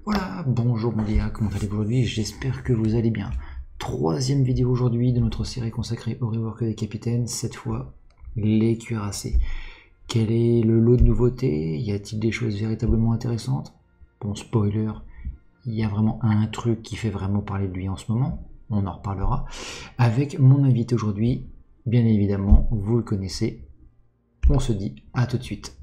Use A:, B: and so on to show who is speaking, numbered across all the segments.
A: Voilà, bonjour mon gars, comment allez-vous aujourd'hui? J'espère que vous allez bien. Troisième vidéo aujourd'hui de notre série consacrée au rework des capitaines, cette fois les cuirassés. Quel est le lot de nouveautés? Y a-t-il des choses véritablement intéressantes? Bon, spoiler, il y a vraiment un truc qui fait vraiment parler de lui en ce moment, on en reparlera. Avec mon invité aujourd'hui, bien évidemment, vous le connaissez. On se dit à tout de suite.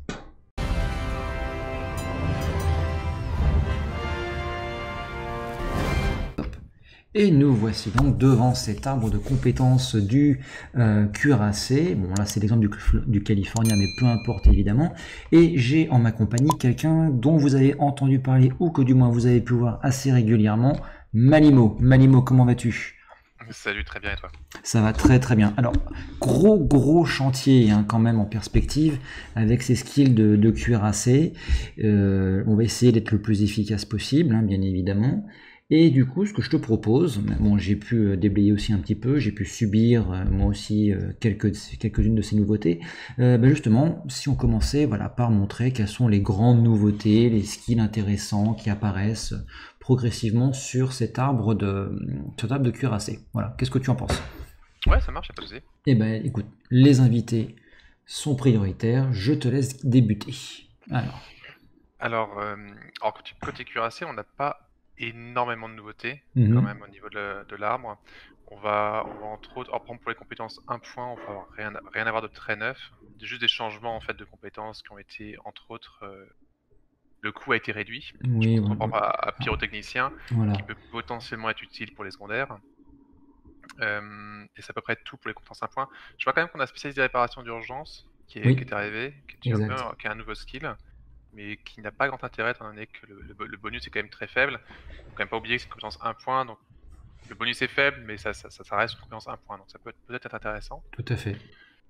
A: Et nous voici donc devant cet arbre de compétences du cuirassé. Bon, là c'est l'exemple du californien, mais peu importe évidemment. Et j'ai en ma compagnie quelqu'un dont vous avez entendu parler, ou que du moins vous avez pu voir assez régulièrement, Malimo. Malimo, comment vas-tu?
B: Salut, très bien et toi?
A: Ça va très très bien. Alors, gros chantier hein, quand même en perspective avec ces skills de cuirassé. On va essayer d'être le plus efficace possible, hein, bien évidemment. Et du coup, ce que je te propose, bon, j'ai pu déblayer aussi un petit peu, j'ai pu subir moi aussi quelques-unes de ces nouveautés. Justement, si on commençait voilà, par montrer quelles sont les grandes nouveautés, les skills intéressants qui apparaissent progressivement sur cet arbre de cuirassé. Voilà, qu'est-ce que tu en penses?
B: Ouais, ça marche, y'a pas de souci.
A: Eh ben, écoute, les invités sont prioritaires, je te laisse débuter. Alors,
B: Alors, alors côté cuirassé, on n'a pas énormément de nouveautés quand
A: mhm,
B: même au niveau de l'arbre. On va entre autres, alors, par exemple, pour les compétences 1 point, on va avoir rien avoir de très neuf. Juste des changements en fait de compétences qui ont été entre autres, le coût a été réduit. Je
A: oui,
B: pense
A: oui,
B: par
A: oui,
B: exemple à pyrotechnicien qui
A: voilà.
B: peut potentiellement être utile pour les secondaires. Et c'est à peu près tout pour les compétences 1 point. Je vois quand même qu'on a spécialisé réparation d'urgence qui
A: Oui,
B: est arrivé,
A: exact.
B: qui est un nouveau skill, mais qui n'a pas grand intérêt étant donné que le bonus est quand même très faible. Faut quand même pas oublier que c'est une compétence 1 point, donc le bonus est faible, mais ça reste une compétence 1 point, donc ça peut peut-être être intéressant.
A: Tout à fait.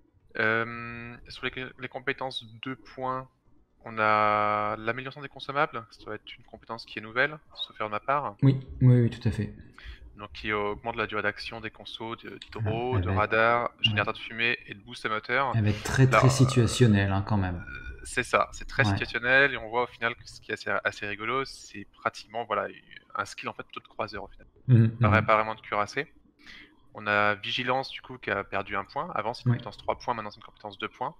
B: Sur les compétences 2 points, on a l'amélioration des consommables, ça doit être une compétence qui est nouvelle, sauf faire de ma part,
A: Oui, oui, oui, tout à fait.
B: donc qui augmente la durée d'action des consos
A: Voilà,
B: d'hydro, de radar,
A: ouais,
B: générateur de fumée et de boost à moteur.
A: elle va être très très
B: Alors,
A: situationnelle hein, quand même.
B: c'est ça, c'est très
A: Ouais.
B: situationnel et on voit au final que ce qui est assez rigolo, c'est pratiquement voilà, un skill en fait plutôt de croiseur au final.
A: Mhm, mhm.
B: Pas vraiment de cuirassé. On a Vigilance du coup qui a perdu un point. Avant c'est une
A: Ouais.
B: compétence 3 points, maintenant c'est une compétence 2 points.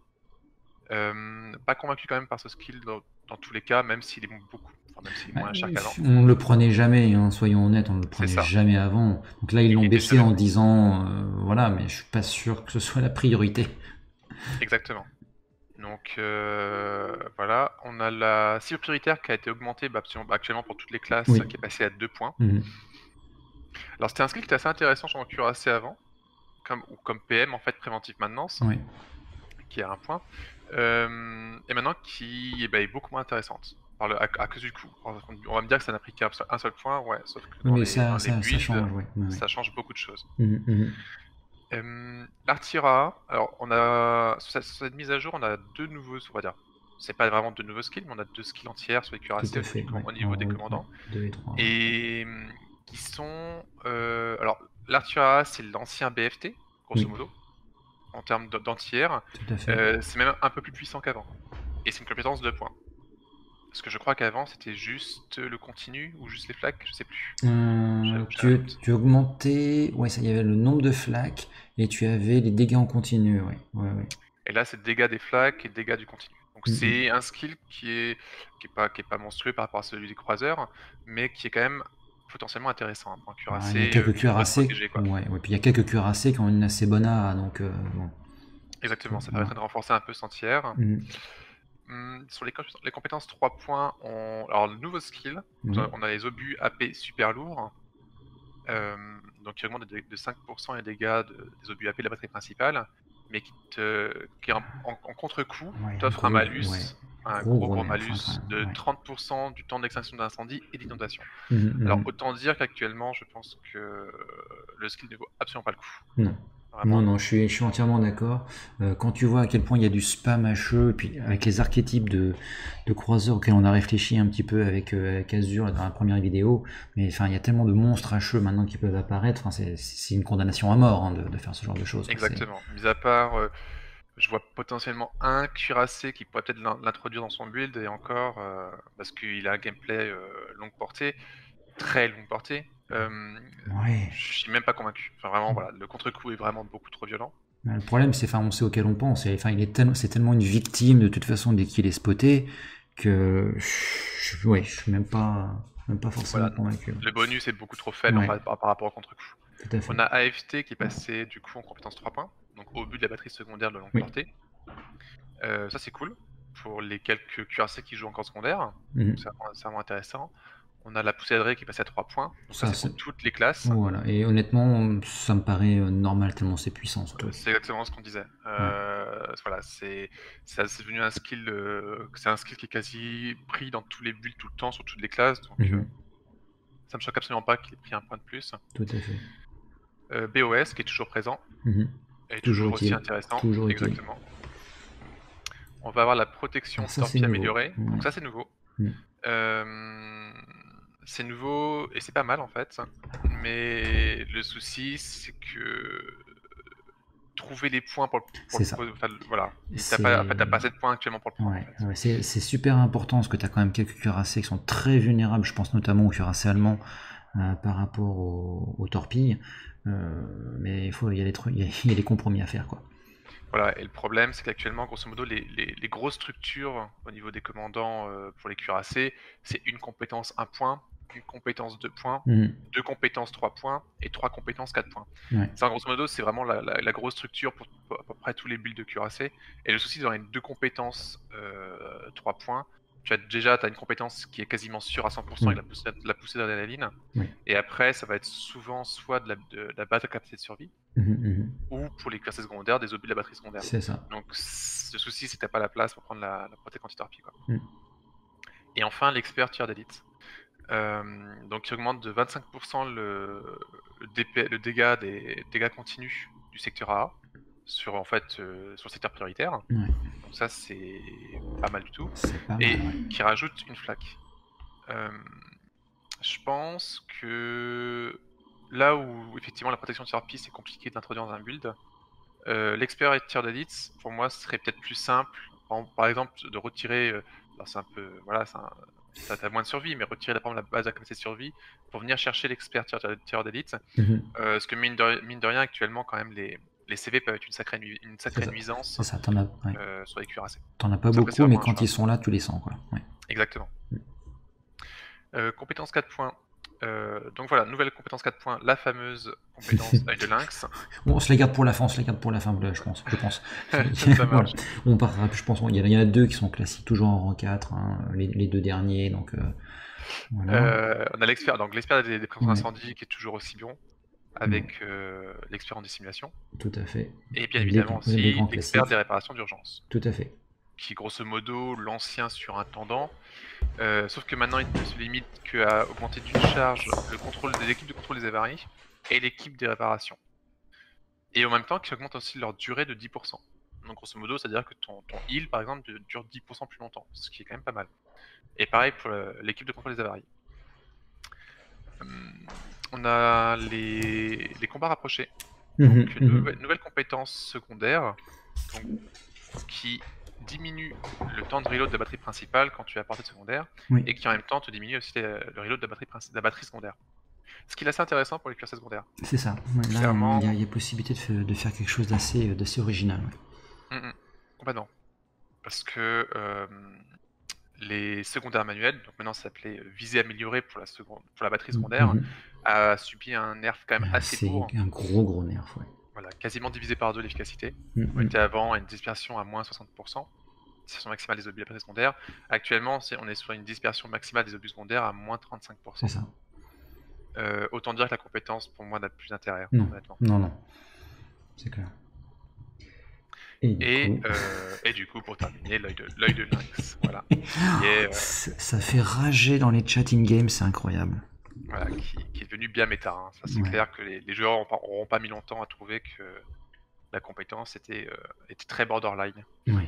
B: Pas convaincu quand même par ce skill dans tous les cas, même s'il est beaucoup, enfin même s'il est
A: Ouais,
B: moins cher qu'avant.
A: on le prenait jamais, hein, soyons honnêtes, on le
B: C'est
A: prenait
B: ça.
A: jamais avant. Donc là, ils
B: Il
A: l'ont
B: était
A: baissé
B: jamais
A: en
B: bon.
A: disant, voilà, mais je suis pas sûr que ce soit la priorité.
B: Exactement. Donc voilà, on a la cible prioritaire qui a été augmentée actuellement pour toutes les classes,
A: Oui.
B: qui est passée à 2 points.
A: Mhm.
B: Alors c'était un skill qui était assez intéressant sur le cuirassé avant, comme PM en fait, préventive maintenance,
A: Oui.
B: qui est à 1 point, et maintenant qui est beaucoup moins intéressante, à cause du coût. Alors, on va me dire que ça n'a pris qu'un seul point, ouais, sauf que
A: Oui, mais
B: dans les
A: ça
B: builds,
A: change, oui. Oui, oui.
B: ça change beaucoup de choses.
A: Mhm, mhm.
B: L'Artira, alors on a sur cette mise à jour, on a 2 nouveaux, on va dire, c'est pas vraiment 2 nouveaux skills, mais on a 2 skills entières sur les
A: Tout
B: cuirassés
A: à fait, ouais.
B: au niveau des
A: En, ouais.
B: commandants
A: 2 et 3. Ouais.
B: et qui sont, alors l'Artira, c'est l'ancien BFT, grosso
A: Oui,
B: modo, en termes d'anti-air.
A: tout à fait.
B: C'est même un peu plus puissant qu'avant et c'est une compétence 2 points. Parce que je crois qu'avant, c'était juste le continu ou juste les flaques, je sais plus. J'ai un doute.
A: Tu augmentais, ouais, ça, il y avait le nombre de flaques et tu avais les dégâts en continu, ouais. Ouais, ouais.
B: Et là, c'est dégâts des flaques et dégâts du continu. Donc
A: Mhm.
B: c'est un skill qui est pas monstrueux par rapport à celui des croiseurs, mais qui est quand même potentiellement intéressant, hein, pour un
A: Ouais, il y a
B: cuirassé
A: quelques
B: qui voudrait se
A: cuirassés,
B: protéger, quoi.
A: ouais, ouais, puis il y a quelques cuirassés qui ont une assez bonne A, donc bon,
B: Exactement, ça
A: voilà.
B: permettrait de renforcer un peu ce tiers.
A: Mhm.
B: Sur les compétences 3 points, alors le nouveau skill,
A: Oui,
B: on a les obus AP super lourds, donc qui augmentent de 5% les dégâts des obus AP de la batterie principale, mais qui en contre-coup
A: ouais,
B: t'offre un
A: ouais,
B: malus, un
A: gros
B: gros
A: nerf, hein, quand
B: malus de
A: même, ouais.
B: 30% du temps d'extinction d'incendie et d'inondation.
A: Mhm,
B: Alors
A: mhm.
B: autant dire qu'actuellement, je pense que le skill ne vaut absolument pas le coup.
A: Non.
B: Vraiment
A: Non,
B: non.
A: non, je suis entièrement d'accord. Quand tu vois à quel point il y a du spam hacheux, et puis avec les archétypes de croiseurs auxquels on a réfléchi un petit peu avec Azure là, dans la première vidéo, mais enfin, il y a tellement de monstres hacheux maintenant qui peuvent apparaître, enfin, c'est une condamnation à mort hein, de faire ce genre de choses, quoi. C'est...
B: Exactement. Mis à part Je vois potentiellement un cuirassé qui pourrait peut-être l'introduire dans son build, et encore, parce qu'il a un gameplay longue portée, très longue portée.
A: Ouais.
B: Je suis même pas convaincu. Enfin, vraiment, voilà, le contre-coup est vraiment beaucoup trop violent.
A: Le problème, c'est, on sait auquel on pense. Enfin, c'est tellement une victime de toute façon dès qu'il est spoté que je suis même pas forcément
B: Voilà,
A: convaincu.
B: le bonus est beaucoup trop faible
A: Ouais.
B: par rapport au contre-coup.
A: Tout à fait.
B: On a AFT qui est passé du coup en compétence 3 points, donc au but de la batterie secondaire de longue
A: Oui.
B: portée. Ça c'est cool pour les quelques cuirassés qui jouent encore secondaire.
A: Mhm.
B: C'est vraiment intéressant. On a la poussée d'adresse qui est passée à 3 points. Donc ça c'est pour toutes les classes.
A: Voilà. Et honnêtement, ça me paraît normal tellement c'est puissant.
B: C'est exactement ce qu'on disait. Voilà, c'est devenu un skill, c'est un skill qui est quasi pris dans tous les builds tout le temps sur toutes les classes. Donc ça me choque absolument pas qu'il ait pris un point de plus.
A: Tout à fait.
B: BOS qui est toujours présent. Et toujours aussi intéressant.
A: Toujours
B: exactement. On va avoir la protection torpille améliorée. Donc ça c'est nouveau. C'est nouveau et c'est pas mal en fait. Mais le souci c'est que trouver les points pour le voilà. T'as pas assez de points actuellement pour le prendre.
A: En fait. C'est super important parce que t'as quand même quelques cuirassés qui sont très vulnérables. Je pense notamment aux cuirassés allemands par rapport aux torpilles. Mais il y a des compromis à faire, quoi.
B: Voilà, et le problème, c'est qu'actuellement, grosso modo, les grosses structures au niveau des commandants pour les cuirassés, c'est une compétence 1 point, une compétence 2 points, 2 compétences 3 points et 3 compétences 4 points. Ça, grosso modo, c'est vraiment la grosse structure pour à peu près tous les builds de cuirassés. Et le souci, c'est d'avoir une 2 compétences 3 points. Tu as une compétence qui est quasiment sûre à 100% avec la poussée d'adrénaline. Et après, ça va être souvent soit de la base à capacité de survie, ou pour les cuirassés secondaires, des obus de la batterie secondaire.
A: C'est ça.
B: Donc le souci, c'est que t'as pas la place pour prendre la protection anti-torpille, quoi. Et enfin, l'expert tir d'élite. Donc il augmente de 25% le dégât des dégâts continus du secteur A sur le secteur prioritaire. Donc ça c'est pas mal du tout. Qui rajoute une flaque. Je pense que là où effectivement la protection anti-torpille c'est compliqué d'introduire dans un build, l'expert et tir d'élite pour moi ce serait peut-être plus simple. Par exemple de retirer, alors c'est un peu voilà, ça t'as moins de survie, mais retirer par exemple la base à capacité de survie pour venir chercher l'expert tireur d'élite. Parce que mine de rien actuellement quand même les CV peuvent être une sacrée nuisance sur les cuirassés.
A: T'en as pas beaucoup, mais quand ils sont là, tu les sens, quoi.
B: Exactement. Compétence 4 points. Donc voilà, nouvelle compétence 4 points, la fameuse compétence œil de lynx.
A: On se les garde pour la fin, je pense.
B: Ça marche.
A: On parlera, je pense, il y en a 2 qui sont classiques, toujours en rang 4, les 2 derniers, donc
B: voilà. On a l'expert, donc l'expert des préventions d'incendie qui est toujours aussi bon, avec l'expert en dissimulation.
A: Tout à fait.
B: Et bien évidemment aussi l'expert des réparations d'urgence.
A: Tout à fait.
B: Qui est grosso modo l'ancien surintendant. Sauf que maintenant il ne se limite qu'à augmenter d'une charge le contrôle des équipes de contrôle des avaries et l'équipe des réparations. Et en même temps qui augmente aussi leur durée de 10%. Donc grosso modo, c'est-à-dire que ton heal par exemple dure 10% plus longtemps, ce qui est quand même pas mal. Et pareil pour l'équipe de contrôle des avaries. On a les combats rapprochés. Donc une nouvelle compétence secondaire qui diminue le temps de reload de la batterie principale quand tu as portée de secondaire, et qui en même temps te diminue aussi le reload de la batterie secondaire. Ce qui est assez intéressant pour les cuirassés secondaires.
A: C'est ça. Là, il y a possibilité de faire quelque chose d'assez original.
B: Complètement. Parce que les secondaires manuels, donc maintenant ça s'appelait visée améliorée pour la batterie secondaire, a subi un nerf quand même assez lourd.
A: C'est un gros nerf, ouais.
B: Voilà, quasiment divisé par 2 l'efficacité. On était avant à une dispersion à moins 60%, dispersion maximale des obus de la batterie secondaire. Actuellement, on est sur une dispersion maximale des obus secondaires à moins 35%.
A: C'est ça.
B: Autant dire que la compétence, pour moi, n'a plus d'intérêt, honnêtement.
A: Non. C'est clair.
B: Et du coup, pour terminer, l'œil de lynx. Voilà.
A: Ça fait rager dans les chats in-game, c'est incroyable.
B: Voilà, qui est devenu bien méta. Ça, c'est clair que les joueurs n'auront pas mis longtemps à trouver que la compétence était très borderline.
A: Oui.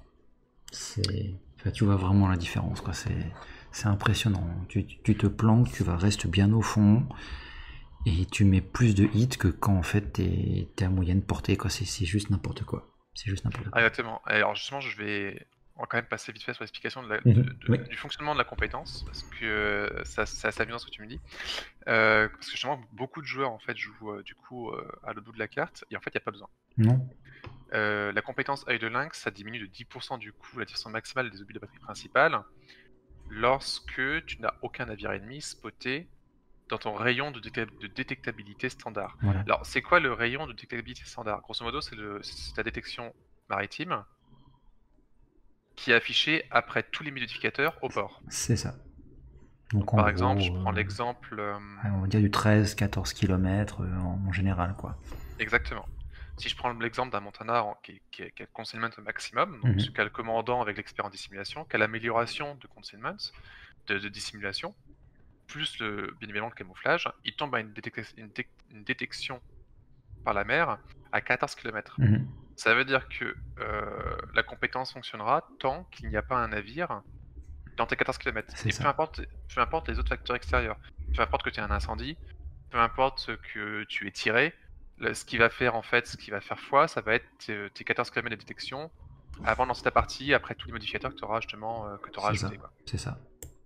A: Tu vois vraiment la différence, quoi. C'est impressionnant. Tu te planques, tu restes bien au fond, et tu mets plus de hits que quand en fait t'es à moyenne portée, quoi. C'est juste n'importe quoi. C'est juste n'importe
B: Ah,
A: quoi.
B: exactement. Alors justement, on va quand même passer vite fait sur l'explication
A: Oui.
B: du fonctionnement de la compétence, parce que c'est assez amusant ce que tu me dis. Parce que justement, beaucoup de joueurs en fait jouent du coup à l'autre bout de la carte, et en fait, il n'y a pas besoin.
A: Non.
B: La compétence œil de lynx, ça diminue de 10% du coup la distance maximale des obus de batterie principale lorsque tu n'as aucun navire ennemi spoté dans ton rayon de détectabilité standard.
A: Voilà.
B: Alors, c'est quoi le rayon de détectabilité standard? Grosso modo, c'est ta détection maritime qui est affichée après tous les modificateurs au port.
A: C'est ça.
B: Donc,
A: Donc en
B: par exemple, je
A: gros,
B: prends l'exemple...
A: on va dire du 13-14 km en général, quoi.
B: exactement. Si je prends l'exemple d'un Montana qui a le concealment au maximum, donc
A: Mhm.
B: qui a le commandant avec l'expert en dissimulation, qui a l'amélioration de concealment, de dissimulation, plus bien évidemment le camouflage, il tombe à une détection par la mer à 14 km.
A: Mhm.
B: Ça veut dire que la compétence fonctionnera tant qu'il n'y a pas un navire dans tes 14 km.
A: C'est
B: Et
A: ça.
B: peu importe les autres facteurs extérieurs, peu importe que tu aies un incendie, peu importe que tu aies tiré, ce qui va faire en fait, ce qui va faire foi, ça va être tes 14 km de détection avant de lancer ta partie, après tous les modificateurs que tu auras justement
A: C'est ça.
B: ajoutés, quoi.
A: C'est ça.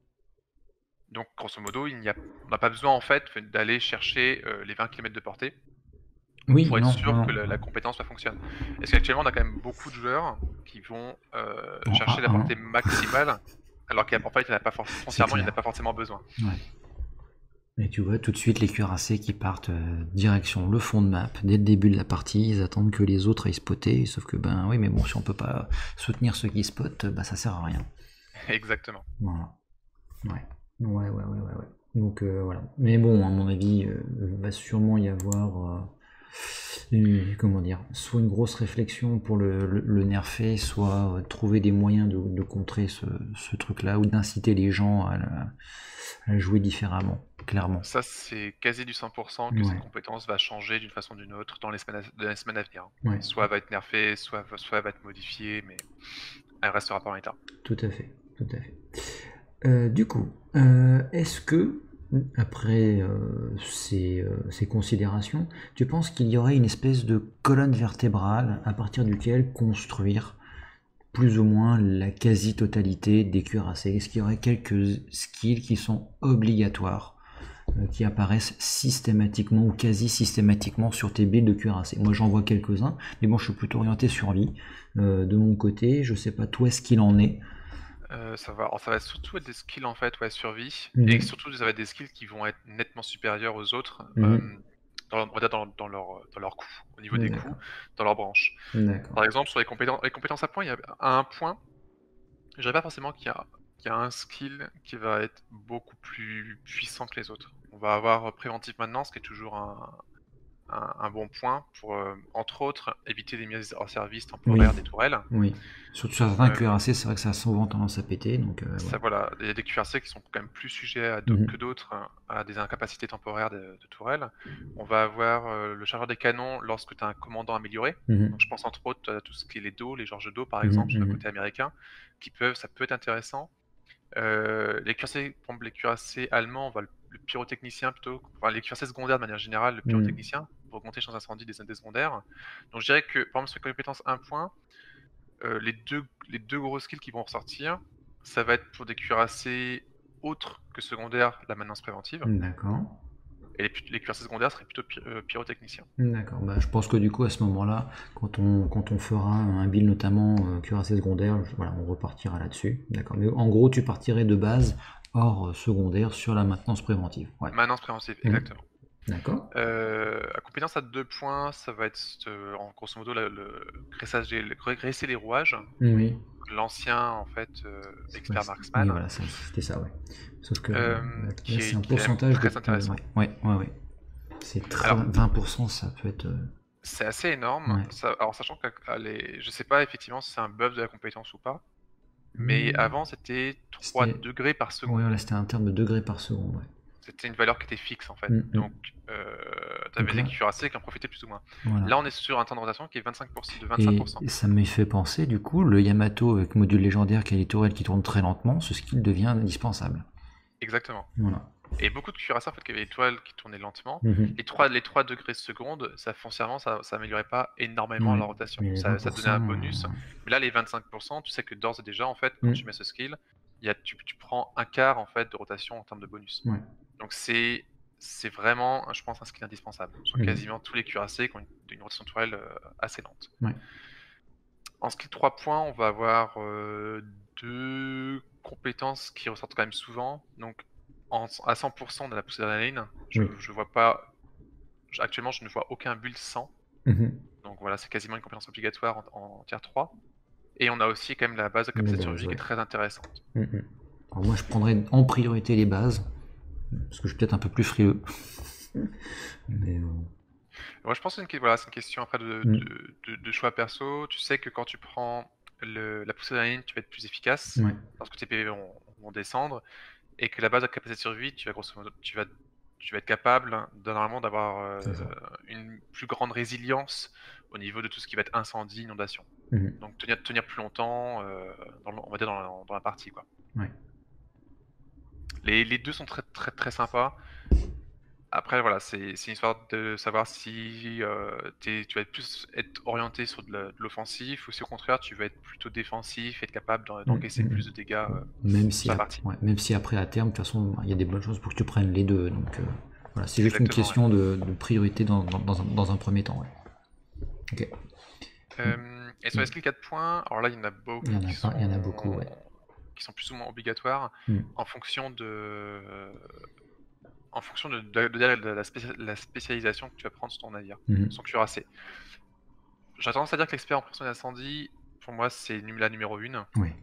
B: Donc grosso modo, on n'a pas besoin en fait d'aller chercher les 20 km de portée
A: Oui,
B: pour être
A: non,
B: sûr
A: non,
B: que
A: non.
B: la compétence fonctionne. Est-ce qu'actuellement on a quand même beaucoup de joueurs qui vont
A: En
B: chercher la
A: A1,
B: portée maximale alors qu'en fait il n'y en a pas
A: c'est
B: foncièrement, il n'y en a
A: clair.
B: pas forcément besoin.
A: Ouais. Et tu vois tout de suite les cuirassés qui partent direction le fond de map. Dès le début de la partie, ils attendent que les autres aillent spotter. Sauf que, ben oui, mais bon, si on peut pas soutenir ceux qui spotent, bah ça sert à rien.
B: Exactement.
A: Voilà. Ouais. Ouais. Donc voilà. Mais bon, à mon avis, va sûrement y avoir comment dire, soit une grosse réflexion pour le nerfer, soit trouver des moyens de contrer ce truc-là, ou d'inciter les gens à jouer différemment, clairement.
B: Ça, c'est quasi du 100% que cette
A: Ouais,
B: compétence va changer d'une façon ou d'une autre dans les semaines à venir.
A: ouais,
B: Soit elle va être nerfée, soit elle va être modifiée, mais elle restera pas en l'état.
A: tout à fait, tout à fait. Du coup, est-ce que, après ces considérations, tu penses qu'il y aurait une espèce de colonne vertébrale à partir duquel construire plus ou moins la quasi-totalité des cuirassés? Est-ce qu'il y aurait quelques skills qui sont obligatoires, qui apparaissent systématiquement ou quasi systématiquement sur tes builds de cuirassés? Moi j'en vois quelques-uns, mais bon je suis plutôt orienté survie. De mon côté, je sais pas toi ce qu'il en est.
B: Ça va surtout être des skills en fait, ouais, survie, et
A: Mhm.
B: surtout ça va être des skills qui vont être nettement supérieurs aux autres,
A: Mhm.
B: on va dire dans leur coût, au niveau des coûts,
A: D'accord.
B: dans leur branche.
A: D'accord.
B: Par exemple, sur les compétences à points, à un point, je dirais pas forcément qu'il y a un skill qui va être beaucoup plus puissant que les autres. On va avoir préventive maintenance, qui est toujours un bon point pour, entre autres, éviter des mises hors service
A: Oui.
B: temporaires des tourelles.
A: Oui. Surtout sur certains cuirassés, c'est vrai que ça a souvent tendance à péter, donc
B: Ça,
A: ouais.
B: voilà, il y a des cuirassés qui sont quand même plus sujets que
A: Mhm.
B: d'autres à des incapacités temporaires de tourelles. On va avoir le chargeur des canons lorsque tu as un commandant amélioré.
A: Mhm.
B: Donc je pense entre autres à tout ce qui est les dos, les Georges d'eau par exemple, sur le
A: Mhm.
B: côté américain, ça peut être intéressant. Les cuirassés, par exemple, les cuirassés allemands, on va le pyrotechnicien plutôt, enfin les cuirassés secondaires de manière générale, le
A: Mhm.
B: pyrotechnicien, pour augmenter les chances d'incendie des secondaires. Donc je dirais que, par exemple, sur les compétences 1 point, les deux gros skills qui vont ressortir, ça va être pour des cuirassés autres que secondaires, la maintenance préventive,
A: D'accord.
B: et les cuirassés secondaires seraient plutôt pyrotechniciens.
A: D'accord. Bah, je pense que du coup, à ce moment-là, quand on fera un build notamment cuirassé secondaire, voilà, on repartira là-dessus. D'accord. Mais en gros, tu partirais de base hors secondaire sur la maintenance préventive. Ouais.
B: Maintenance préventive,
A: Mhm.
B: exactement.
A: D'accord.
B: À compétence à 2 points, ça va être en grosso modo graisser les rouages.
A: Oui.
B: L'ancien en fait
A: C'est quoi,
B: expert
A: oui,
B: marksman,
A: voilà, c'était ça, ouais. Sauf que là, c'est un
B: qui est quand même
A: pourcentage de.
B: très intéressant.
A: Ouais. C'est
B: Alors
A: 20%, ça peut être.
B: c'est assez énorme,
A: Ouais.
B: alors sachant que je sais pas effectivement si c'est un buff de la compétence ou pas, mais
A: Hmm.
B: avant c'était 3
A: C'était.
B: degrés par
A: Ouais,
B: seconde.
A: voilà, c'était un terme de degrés par seconde, ouais.
B: C'était une valeur qui était fixe en fait.
A: Hmm.
B: Donc
A: Donc
B: t'avais les
A: là,
B: cuirassés qui en profitaient plus ou moins.
A: voilà.
B: Là on est sur un temps de rotation qui est 25%, de
A: Et
B: 25%.
A: ça me fait penser, du coup, le Yamato avec module légendaire qui a les tourelles qui tournent très lentement, ce skill devient indispensable.
B: Exactement.
A: Voilà.
B: Et beaucoup de cuirassés en fait qui avaient l'étoile qui tournait lentement.
A: Mhm.
B: Les 3 degrés secondes, ça foncièrement, ça améliorait pas énormément
A: Ouais.
B: la rotation.
A: Mais les
B: Ça donnait
A: 20%,
B: un bonus. Mais là, les 25%, tu sais que d'ores et déjà, en fait, quand tu mets ce skill, tu prends un quart en fait de rotation en termes de bonus.
A: ouais.
B: Donc c'est vraiment, je pense, un skill indispensable sur
A: Mhm.
B: quasiment tous les cuirassés qui ont une rotation de toile assez lente.
A: Ouais.
B: En skill 3 points, on va avoir 2 compétences qui ressortent quand même souvent. Donc à 100% de la poussée d'adrénaline,
A: Oui.
B: je vois pas. Actuellement, je ne vois aucun build sans.
A: Mhm.
B: Donc voilà, c'est quasiment une compétence obligatoire en tier 3. Et on a aussi quand même la base de
A: Les
B: capacité de
A: bases,
B: survie qui
A: ouais.
B: est très intéressante.
A: Mhm. Alors moi, je prendrais en priorité les bases, parce que je suis peut-être un peu plus frileux. Mais
B: Moi, je pense que voilà, c'est une question après
A: mm.
B: de choix perso. Tu sais que quand tu prends la poussée d'adrénaline, tu vas être plus efficace
A: Ouais.
B: parce que tes PV vont descendre. Et que la base de capacité de survie, tu vas grosso modo, tu vas être capable normalement d'avoir
A: C'est ça.
B: une plus grande résilience au niveau de tout ce qui va être incendie, inondation.
A: Mhm.
B: Donc tenir plus longtemps, on va dire dans la partie quoi.
A: Ouais.
B: Les deux sont très très très sympas. Après voilà, c'est une histoire de savoir si tu vas être orienté sur de l'offensif ou si au contraire tu vas être plutôt défensif, être capable d'encaisser
A: Mhm.
B: plus de dégâts
A: Même
B: sur
A: si,
B: la partie.
A: ouais, même si après à terme, de toute façon, il y a des bonnes choses pour que tu prennes les deux. Donc voilà, c'est juste une
B: Exactement. Ouais.
A: question de priorité dans un premier temps. Ouais. Ok.
B: Et sur les skills 4 points, alors là, il y en a
A: Il y
B: beaucoup
A: en a pas, il y en a beaucoup, ouais.
B: qui sont plus ou moins obligatoires
A: Mm.
B: en fonction de la spécialisation que tu vas prendre sur ton navire,
A: Mhm.
B: son cuirassé. J'ai tendance à dire que l'expert en prévention d'incendie, pour moi, c'est la numéro 1.
A: Ouais.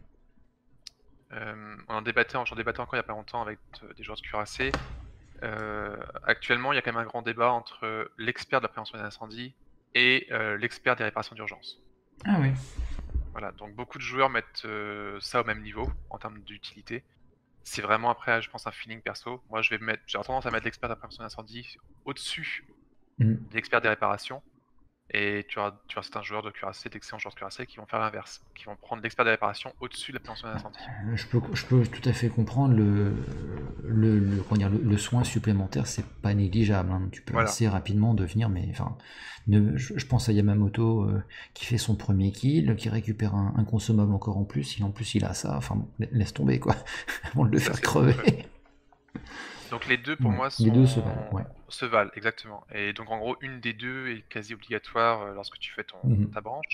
B: J'en débattais encore il y a pas longtemps avec des joueurs de cuirassé. Actuellement, il y a quand même un grand débat entre l'expert de la prévention des incendies et l'expert des réparations d'urgence.
A: Ah oui.
B: Voilà, donc beaucoup de joueurs mettent ça au même niveau en termes d'utilité. C'est vraiment après, je pense, un feeling perso. Moi, j'ai tendance à mettre l'expert de la prévention d'incendie au-dessus
A: Mm.
B: de l'expert des réparations. Et tu as certains joueurs de cuirassé, d'excellents joueurs de cuirassé, qui vont faire l'inverse, qui vont prendre l'expert des réparations au-dessus de la prévention d'incendie.
A: Je peux tout à fait comprendre comment dire, le soin supplémentaire, c'est pas négligeable. Hein. Tu peux
B: Voilà,
A: assez rapidement devenir, mais enfin, je pense à Yamamoto qui fait son premier kill, qui récupère un consommable encore en plus. En plus il a ça. Enfin, bon, laisse tomber quoi, avant de le
B: ça
A: faire
B: c'est fou. Ouais.
A: crever.
B: Donc les deux pour
A: Ouais.
B: moi
A: Les deux se valent. Ouais.
B: se valent exactement. Et donc en gros, une des deux est quasi obligatoire lorsque tu fais
A: Mhm.
B: ta branche.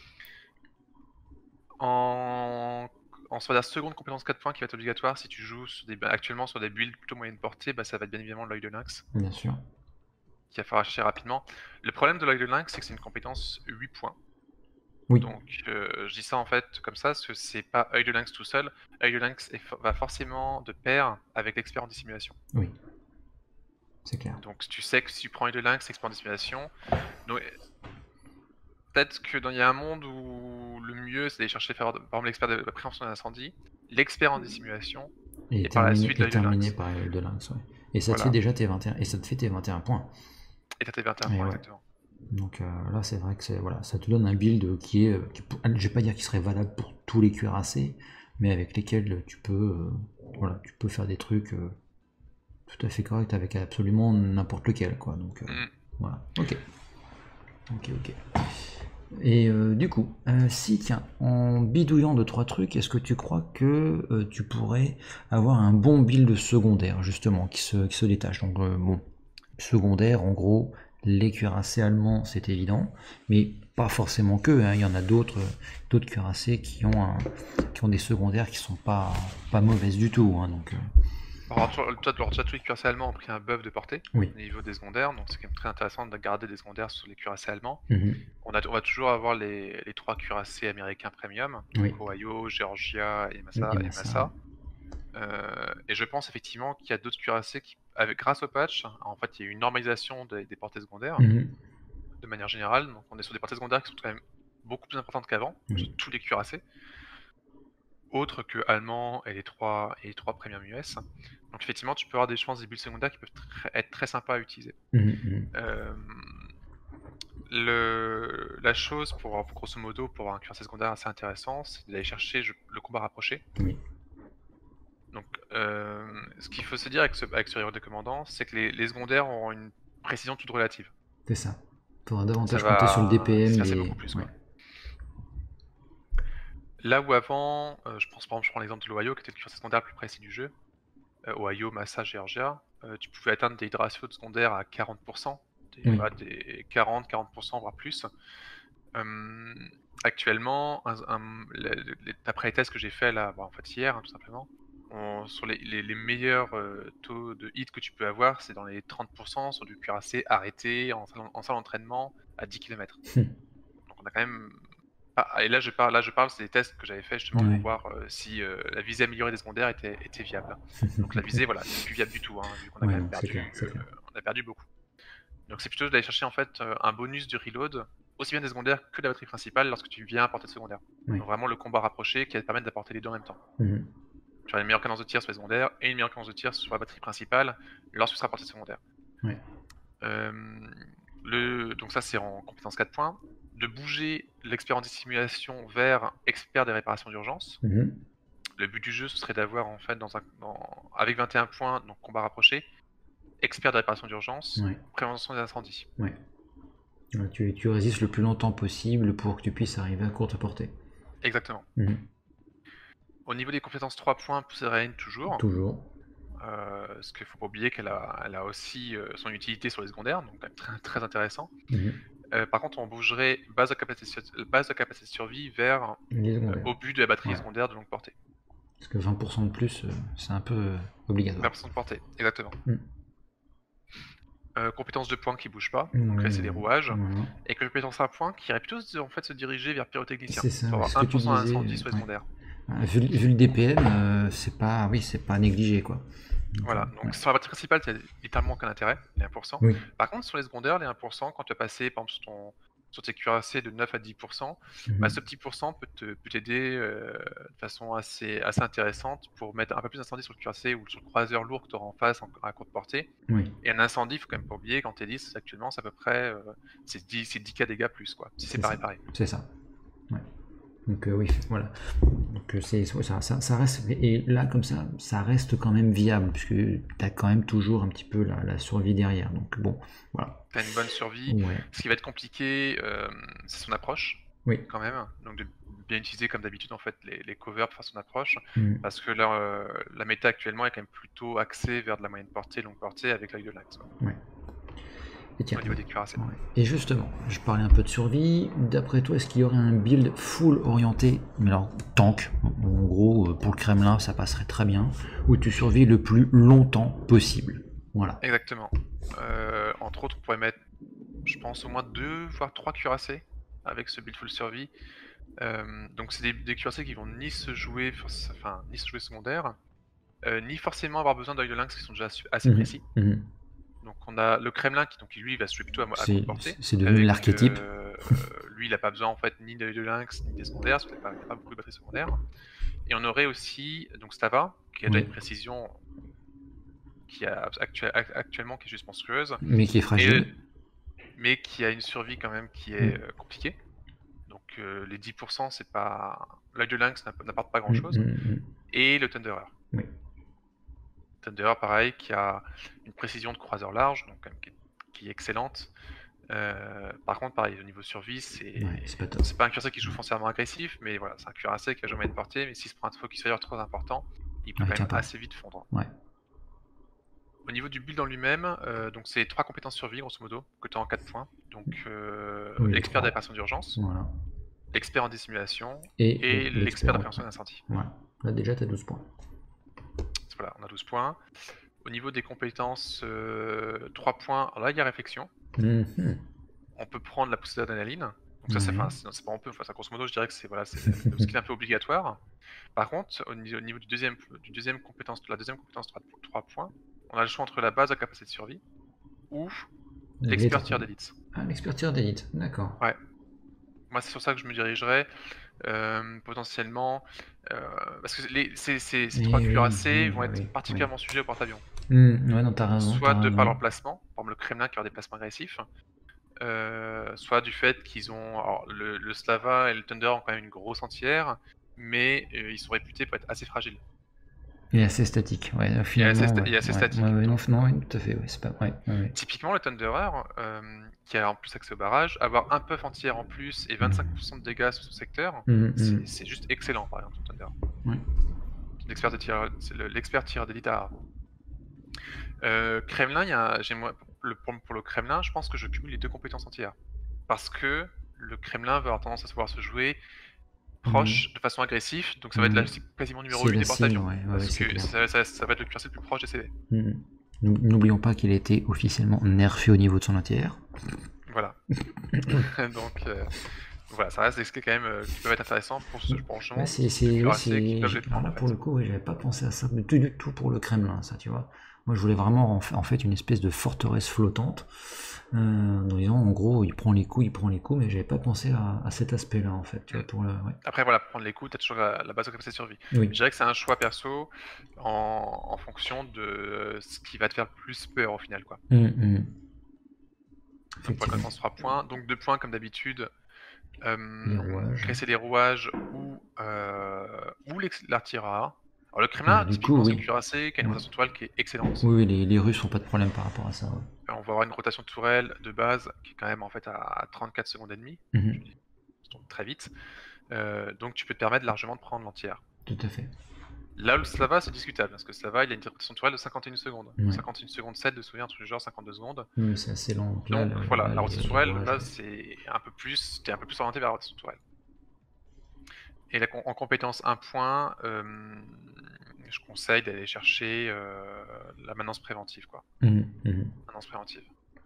B: En, Soit la seconde compétence 4 points qui va être obligatoire si tu joues actuellement sur des builds plutôt moyenne portée, bah, ça va être bien évidemment l'œil de lynx,
A: Bien sûr.
B: qui va falloir acheter rapidement. Le problème de l'œil de lynx, c'est que c'est une compétence 8 points.
A: Oui.
B: Donc je dis ça en fait comme ça, parce que c'est pas œil de lynx tout seul. Œil de lynx va forcément de pair avec l'expert en dissimulation.
A: Oui. C'est clair.
B: Donc tu sais que si tu prends œil de lynx, expert en dissimulation, donc, peut-être que il y a un monde où le mieux c'est d'aller chercher par exemple l'expert de la prévention d'incendie, l'expert en dissimulation,
A: Et
B: et par la suite l'œil de
A: terminé
B: lynx.
A: par de lynx. Ouais. Et ça te fait
B: Voilà.
A: déjà tes 21. Et ça te fait tes 21 points.
B: Et t'as tes 21
A: Et
B: points
A: ouais.
B: exactement.
A: Donc là, c'est vrai que voilà, ça te donne un build qui est, je vais pas dire qu'il serait valable pour tous les cuirassés, mais avec lesquels voilà, tu peux faire des trucs tout à fait corrects avec absolument n'importe lequel, quoi. Donc voilà. Ok. Ok. Et du coup, si tiens, en bidouillant de trois trucs, est-ce que tu crois que tu pourrais avoir un bon build secondaire justement qui se détache? Donc bon, secondaire, en gros, les cuirassés allemands, c'est évident, mais pas forcément que. Hein. Il y en a d'autres cuirassés qui ont des secondaires qui sont pas mauvaises du tout. Hein. Donc
B: Alors, déjà, tous les cuirassés allemands ont pris un buff de portée
A: oui.
B: au niveau des secondaires, donc c'est quand même très intéressant de garder des secondaires sur les cuirassés allemands.
A: Mhm.
B: On va toujours avoir les 3 cuirassés américains premium,
A: Oui.
B: donc Ohio, Georgia et
A: Et
B: Massa. Et je pense effectivement qu'il y a d'autres cuirassés qui, grâce au patch, en fait, il y a eu une normalisation des portées secondaires
A: Mhm.
B: de manière générale. Donc on est sur des portées secondaires qui sont quand même beaucoup plus importantes qu'avant, sur
A: Oui.
B: tous les cuirassés, autres que allemands et les 3 premium US. Donc effectivement, tu peux avoir des chances des builds secondaires qui peuvent être très sympas à utiliser.
A: Mhm.
B: Euh, la chose pour grosso modo pour avoir un cuirassé secondaire assez intéressant, c'est d'aller chercher le combat rapproché.
A: Oui.
B: Donc Ce qu'il faut se dire avec ce héros de commandant, c'est que les secondaires auront une précision toute relative.
A: C'est ça. Faudra
B: Ça
A: davantage compter sur le
B: va
A: DPM.
B: se casser beaucoup plus,
A: Ouais.
B: quoi. Là où avant, je pense par exemple, je prends l'exemple de l'Ohio, qui était le cuirassé secondaire le plus précis du jeu. Ohio, Massa, Georgia, tu pouvais atteindre des ratios de secondaire à 40%,
A: Oui.
B: voilà, des 40%, voire plus. Actuellement, d'après les tests que j'ai fait là, en fait hier, hein, tout simplement, sur les meilleurs taux de hit que tu peux avoir, c'est dans les 30% sur du cuirassé arrêté en salle d'entraînement à 10 km. Donc on a quand même. Et là je parle, c'est des tests que j'avais fait justement
A: Ouais.
B: pour voir si la visée améliorée des secondaires était viable. Donc la visée, voilà, c'est plus viable du tout, hein, vu qu'on a
A: Ouais,
B: quand même
A: non, c'est clair, c'est clair.
B: on a perdu beaucoup. Donc c'est plutôt d'aller chercher en fait un bonus du reload, aussi bien des secondaires que de la batterie principale lorsque tu viens apporter de secondaire.
A: Oui.
B: Donc vraiment le combat rapproché qui va te permettre d'apporter les deux en même temps.
A: Mhm.
B: Tu auras une meilleure cadence de tir sur les secondaires et une meilleure cadence de tir sur la batterie principale lorsque tu seras apporté de secondaire.
A: Ouais.
B: Donc ça c'est en compétence 4 points. De bouger l'expert en dissimulation vers expert des réparations d'urgence.
A: Mhm.
B: Le but du jeu ce serait d'avoir en fait avec 21 points, donc combat rapproché, expert de réparation d'urgence,
A: Ouais.
B: prévention des incendies.
A: Ouais. Ouais, tu résistes le plus longtemps possible pour que tu puisses arriver à courte portée.
B: Exactement.
A: Mhm.
B: Au niveau des compétences 3 points, pousser Rain toujours.
A: Toujours.
B: Parce qu'il faut pas oublier qu'elle a aussi son utilité sur les secondaires, donc très, très intéressant.
A: Mhm.
B: Par contre, on bougerait base de capacité de survie vers
A: Les secondaires.
B: obus de la batterie
A: Ouais.
B: secondaire de longue portée.
A: Parce que 20% de plus, c'est un peu obligatoire.
B: 20% de portée, exactement.
A: Mm.
B: Compétence 2 points qui bouge pas, donc là c'est des rouages.
A: Voilà.
B: Et compétence 1 point qui irait plutôt en fait se diriger vers pyrotechnicien.
A: C'est ça,
B: Pour
A: ce
B: avoir
A: que tu
B: 1%
A: disais,
B: d'incendie sur les
A: ouais.
B: secondaires.
A: Vu le DPM, c'est pas négligé, quoi.
B: Voilà, donc sur la batterie principale, tu littéralement aucun intérêt, les 1%.
A: Oui.
B: Par contre, sur les secondaires, les 1%, quand tu vas passer par exemple sur tes cuirassés de 9 à 10%,
A: Mhm.
B: ce petit pourcent peut t'aider de façon assez intéressante pour mettre un peu plus d'incendie sur le cuirassé ou sur le croiseur lourd que tu auras en face à courte portée.
A: Oui.
B: Et un incendie, il faut quand même pas oublier, quand t'es 10, actuellement, c'est à peu près c'est 10k dégâts plus, quoi, si c'est pas réparé.
A: C'est ça. Ouais. Donc oui, voilà. Donc ça reste, et là comme ça reste quand même viable, puisque tu as quand même toujours un petit peu la survie derrière. Donc bon, voilà.
B: T'as une bonne survie.
A: Ouais.
B: Ce qui va être compliqué, c'est son approche,
A: Oui.
B: quand même. Donc de bien utiliser comme d'habitude en fait les covers pour faire son approche,
A: Mm.
B: parce que là, la méta actuellement est quand même plutôt axée vers de la moyenne portée, longue portée avec l'œil de lynx.
A: Ouais. Et tiens,
B: Au niveau des cuirassés.
A: ouais. Et justement, je parlais un peu de survie. D'après toi, est-ce qu'il y aurait un build full orienté, mais alors tank, en gros, pour le Kremlin, ça passerait très bien, où tu survis le plus longtemps possible. Voilà.
B: Exactement. Entre autres, on pourrait mettre, je pense, au moins 2 voire 3 cuirassés avec ce build full survie. Donc c'est des cuirassés qui vont ni se jouer secondaire, ni forcément avoir besoin d'œil de lynx qui sont déjà assez précis.
A: Mhm.
B: Donc on a le Kremlin qui lui va se jouer plutôt à courte portée.
A: C'est devenu l'archétype.
B: Lui il a pas besoin en fait ni d'œil de lynx ni des secondaires, parce qu'il n'a pas beaucoup de batteries secondaires. Et on aurait aussi donc Stava qui a déjà une précision qui a actuellement qui est juste monstrueuse.
A: Mais qui est fragile.
B: Mais qui a une survie quand même qui est compliquée. Donc les 10% c'est pas. L'œil de lynx n'apporte pas grand chose. Et le Thunderer.
A: Oui.
B: Thunderer pareil qui a une précision de croiseur large, donc quand même qui est excellente. Par contre pareil au niveau survie c'est pas un cuirassé qui joue foncièrement agressif, mais voilà, c'est un cuirassé qui a jamais de portée, mais s'il se prend un focus fire trop important, il peut quand même assez vite fondre.
A: Ouais.
B: Au niveau du build en lui-même, donc c'est 3 compétences survie grosso modo, que tu as en 4 points. Donc l'expert d'application d'urgence, l'expert en dissimulation et l'expert d'appréhension d'incendie.
A: Voilà. Là déjà tu as 12 points.
B: Voilà, on a 12 points. Au niveau des compétences 3 points, alors là il y a réflexion. On peut prendre la poussée d'adrénaline. Donc ça c'est pas on peut, enfin, grosso modo je dirais que c'est voilà, c'est le skill un peu obligatoire. Par contre, au niveau de la deuxième compétence 3 points, on a le choix entre la base à capacité de survie ou l'expert tir d'élite.
A: Ah, l'expert tir d'élite, d'accord.
B: Ouais. Moi, c'est sur ça que je me dirigerais, potentiellement, parce que ces 3 cuirassés vont être particulièrement sujets au porte-avions.
A: Ouais, non, t'as raison.
B: Soit de par leur placement, par exemple le Kremlin qui a des placements agressifs, soit du fait qu'ils ont. Alors, le Slava et le Thunder ont quand même une grosse entière, mais ils sont réputés pour être assez fragiles.
A: Il est assez statique, ouais,
B: Il est assez,
A: finalement, ouais.
B: il est assez
A: Ouais,
B: statique.
A: ouais, ouais, non,
B: Donc,
A: non, ouais, tout à fait, ouais, c'est pas, ouais, ouais, ouais.
B: typiquement, le Thunderer, qui a en plus accès au barrage, avoir un puff entière en plus et 25% de dégâts sur son secteur, c'est juste excellent, par exemple, le Thunderer.
A: Ouais.
B: C'est l'expert tireur d'élite à arbre. Kremlin, pour le Kremlin, je pense que je cumule les deux compétences entières. Parce que le Kremlin va avoir tendance à savoir se jouer proche, de façon agressive, donc ça va être la cible quasiment numéro
A: C'est
B: 1
A: la
B: des
A: cible,
B: porte-avions.
A: ouais, ouais,
B: Parce
A: c'est
B: que
A: clair.
B: ça va être le cuirassé le plus proche des CD.
A: N'oublions pas qu'il a été officiellement nerfé au niveau de son ATR.
B: Voilà. Donc, voilà, ça reste des skills quand même qui peuvent être intéressants pour justement
A: C'est,
B: des
A: oui,
B: cuirassés qui peuvent les
A: alors
B: prendre
A: là,
B: en
A: pour
B: fait.
A: le coup, ouais, j'avais pas pensé à ça du tout pour le Kremlin, ça, tu vois. Moi, je voulais vraiment en fait une espèce de forteresse flottante. En disant, en gros, il prend les coups, mais j'avais pas pensé à cet aspect-là, en fait, tu vois, pour le, ouais.
B: Après, voilà, pour prendre les coups, t'as toujours la base de capacité de survie.
A: Oui.
B: Je dirais que c'est un choix perso en fonction de ce qui va te faire le plus peur au final, quoi. Donc, pour la connaissance 3 points. Donc 2 points comme d'habitude.
A: Les rouages.
B: Casser les rouages ou l'artillerie. Alors le Kremlin,
A: Du coup,
B: typiquement, c'est
A: oui.
B: le cuirassé qui a une rotation de toile qui est excellente.
A: Oui, les Russes n'ont pas de problème par rapport à ça. Ouais.
B: On va avoir une rotation de tourelle de base qui est quand même en fait à 34 secondes et demie. Donc très vite. Donc tu peux te permettre largement de prendre l'entière.
A: Tout à fait.
B: Là, le Slava, c'est discutable, parce que Slava, il a une rotation de tourelle de 51 secondes.
A: Ouais.
B: 51 secondes 7 de souvenir, un truc du genre 52 secondes.
A: Oui, c'est assez lent.
B: Donc voilà, la rotation de tourelle,
A: rouages,
B: là, c'est un peu plus, t'es un peu plus orienté vers la rotation de tourelle. Et en compétence 1 point, je conseille d'aller chercher la maintenance préventive, quoi. Maintenance préventive.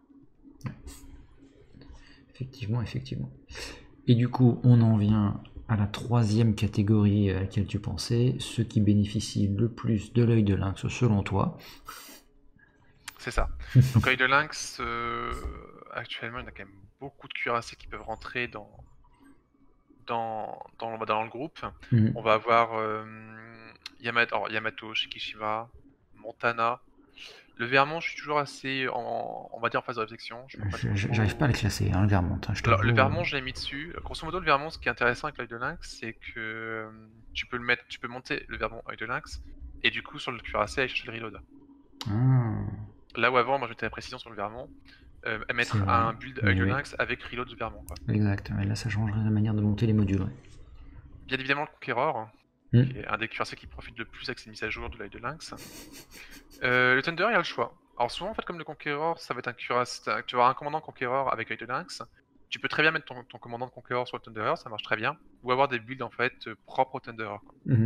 A: Effectivement. Et du coup, on en vient à la troisième catégorie à laquelle tu pensais, ceux qui bénéficient le plus de l'œil de lynx selon toi.
B: C'est ça. Donc l'œil de lynx, actuellement, il y a quand même beaucoup de cuirassés qui peuvent rentrer dans le groupe. On va avoir Yamato, Shikishima, Montana. Le Vermont, je suis toujours assez, on va dire, en phase de réflexion.
A: J'arrive pas à le classer, hein, le Vermont. Hein,
B: alors, le Vermont, je l'ai mis dessus. Grosso modo, le Vermont, ce qui est intéressant avec l'œil de lynx, c'est que tu peux monter le Vermont œil de lynx, et du coup, sur le cuirassé, aller chercher le reload. Là où avant, moi, je mettais la précision sur le Vermont, mettre un build œil de lynx avec reload de Vermont, quoi.
A: Exact, mais là, ça changerait la manière de monter les modules. Ouais.
B: Bien évidemment, le Conqueror, qui est un des cuirassés qui profite le plus avec ses mises à jour de l'œil de lynx. Le Thunder, il y a le choix. Alors souvent, en fait, comme le Conqueror, ça va être un cuirassé. Tu vas avoir un commandant Conqueror avec œil de lynx. Tu peux très bien mettre ton commandant de Conqueror sur le Thunderer, ça marche très bien. Ou avoir des builds en fait propres au Thunderer.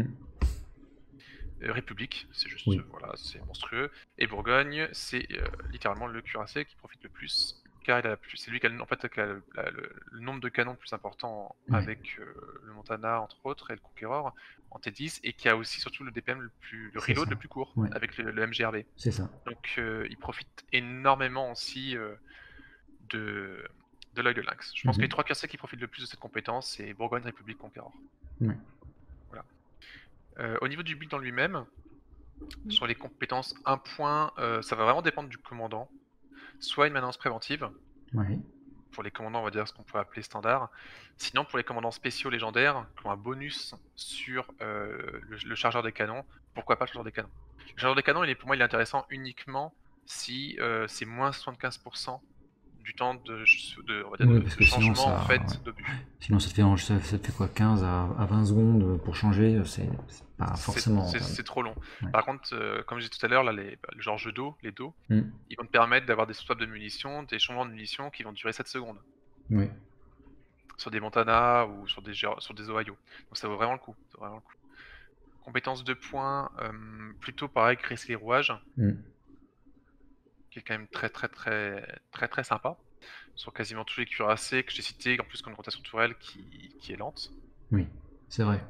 B: République, c'est juste, voilà, c'est monstrueux. Et Bourgogne, c'est littéralement le cuirassé qui profite le plus, car c'est lui qui a, le nombre de canons le plus important avec le Montana entre autres et le Conqueror en T10, et qui a aussi surtout le DPM le reload le plus court avec le MGRB.
A: C'est ça.
B: Donc il profite énormément aussi de l'œil de lynx. Je pense que les trois cuirassés qui profitent le plus de cette compétence, c'est Bourgogne, République, Conqueror. Voilà. Au niveau du build en lui-même, sur les compétences 1 point, ça va vraiment dépendre du commandant. Soit une maintenance préventive, pour les commandants, on va dire ce qu'on pourrait appeler standard. Sinon, pour les commandants spéciaux légendaires, qui ont un bonus sur le chargeur des canons, pourquoi pas le chargeur des canons. Le chargeur des canons, pour moi, il est intéressant uniquement si c'est moins 75% du temps de changement en fait d'obus.
A: Sinon ça te fait quoi, 15 à 20 secondes pour changer, c'est pas forcément...
B: C'est trop long. Par contre, comme j'ai dit tout à l'heure, là, le genre jeu d'eau, les dos, ils vont te permettre d'avoir des swaps de munitions, des changements de munitions qui vont durer 7 secondes. Sur des Montana ou sur des Ohio. Donc ça vaut vraiment le coup. Compétence 2 points, plutôt pareil, graisser les rouages. Qui est quand même très sympa. Sur quasiment tous les cuirassés que j'ai cités, en plus comme une rotation tourelle qui est lente.
A: Oui, c'est vrai.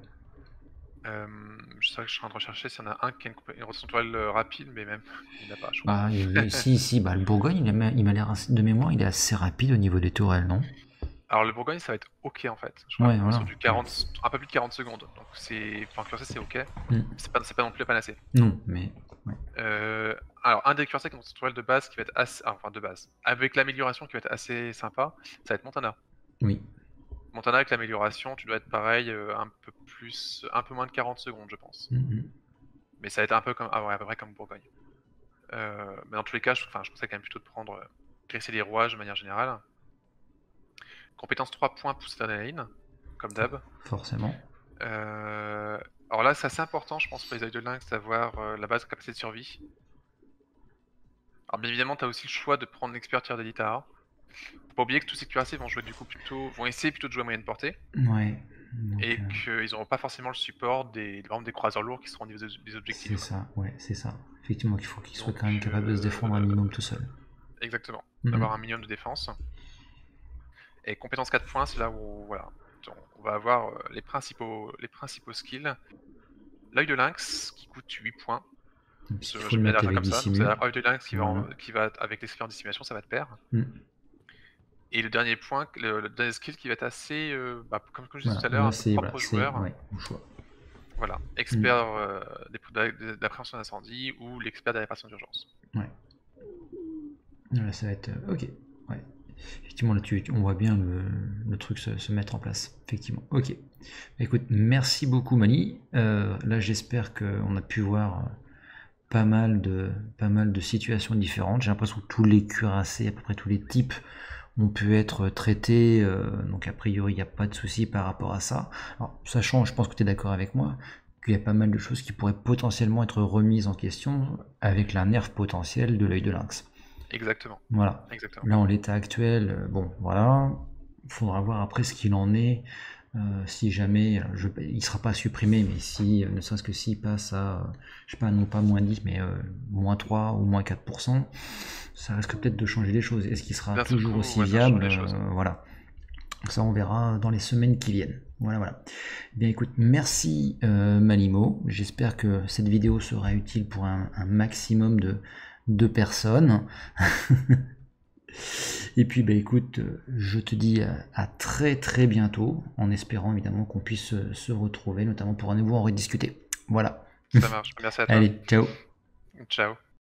B: Je sais que je suis en train de rechercher s'il y en a un qui a une rotation tourelle rapide, mais même, il n'y en a pas, je crois.
A: Bah, le Bourgogne, il m'a l'air de mémoire, il est assez rapide au niveau des tourelles, non?
B: Alors le Bourgogne, ça va être ok en fait. Je crois sur du 40, un peu plus de 40 secondes. Donc pour un cuirassé, c'est ok. C'est pas non plus la panacée.
A: Non, mais...
B: alors un des cuirassés qui ont une tourelle de base qui va être assez... Enfin de base. Avec l'amélioration qui va être assez sympa, ça va être Montana.
A: Oui.
B: Montana avec l'amélioration, tu dois être pareil, un peu moins de 40 secondes, je pense. Mais ça va être un peu comme, ah ouais, à peu près comme Bourgogne. Mais dans tous les cas, je conseille quand même plutôt de prendre graisser les rouages de manière générale. Compétence 3 points, pousse l'adrénaline, comme d'hab.
A: Forcément.
B: Alors là, c'est assez important, je pense, pour les œils de lynx, d'avoir la base capacité de survie. Alors bien évidemment, tu as aussi le choix de prendre l'expert tir d'élite à A. Faut pas oublier que tous ces cuirassés vont jouer du coup vont essayer plutôt de jouer à moyenne portée.
A: Ouais. Donc,
B: Et qu'ils n'auront pas forcément le support des croiseurs lourds qui seront au niveau des objectifs.
A: C'est ça, ouais, c'est ça. Effectivement, il faut qu'ils soient quand même capables de se défendre un minimum tout seul.
B: Exactement, d'avoir un minimum de défense. Et compétence 4 points, c'est là où voilà, on va avoir les principaux skills. L'œil de lynx qui coûte 8 points.
A: Il faut le mettre avec dissimule.
B: C'est l'œil de lynx qui va avec l'expert dissimulation, ça va te perdre. Et le dernier point, le dernier skill qui va être assez, comme je disais tout à l'heure, un peu propre au joueur.
A: Ouais, au choix.
B: Voilà, expert d'appréhension d'incendie ou l'expert de la réparation d'urgence.
A: Ouais. Là, ça va être ok. Ouais. Effectivement, là, on voit bien le truc se mettre en place. Effectivement. Ok. Écoute, merci beaucoup, Mani. Là, j'espère qu'on a pu voir pas mal de situations différentes. J'ai l'impression que tous les cuirassés, à peu près tous les types, ont pu être traités. Donc, a priori, il n'y a pas de souci par rapport à ça. Alors, sachant, je pense que tu es d'accord avec moi, qu'il y a pas mal de choses qui pourraient potentiellement être remises en question avec la nerf potentielle de l'œil de lynx.
B: Exactement.
A: Voilà.
B: Exactement.
A: Là, en l'état actuel, bon, voilà. Il faudra voir après ce qu'il en est. Si jamais, il sera pas supprimé, mais si, ne serait-ce que s'il passe à, je sais pas, non pas moins 10, mais moins 3 ou moins 4%, ça risque peut-être de changer les choses. Est-ce qu'il sera toujours aussi viable? Voilà. Ça, on verra dans les semaines qui viennent. Voilà. Bien, écoute, merci Malimo. J'espère que cette vidéo sera utile pour un maximum de personnes. Et puis écoute, je te dis à très très bientôt, en espérant évidemment qu'on puisse se retrouver, notamment pour à nouveau en rediscuter. Voilà.
B: Ça marche, merci à toi.
A: Allez, ciao.
B: Ciao.